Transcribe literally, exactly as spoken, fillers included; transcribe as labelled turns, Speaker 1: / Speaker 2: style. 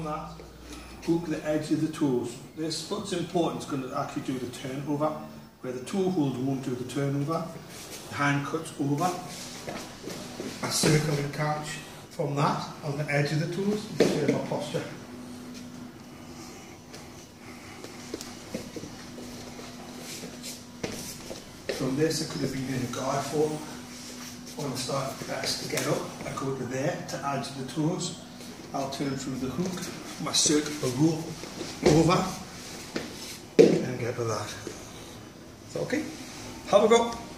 Speaker 1: from that, hook the edge of the toes. This foot's important, it's going to actually do the turnover, where the toe hold won't do the turnover. The hand cuts over, a circle and catch from that on the edge of the toes, and turn my posture. From this, I could have been in a guard form. When I start best to get up, I go to there to add to the toes. I'll turn through the hook, my circle will roll over, and get with that. So, okay, have a go.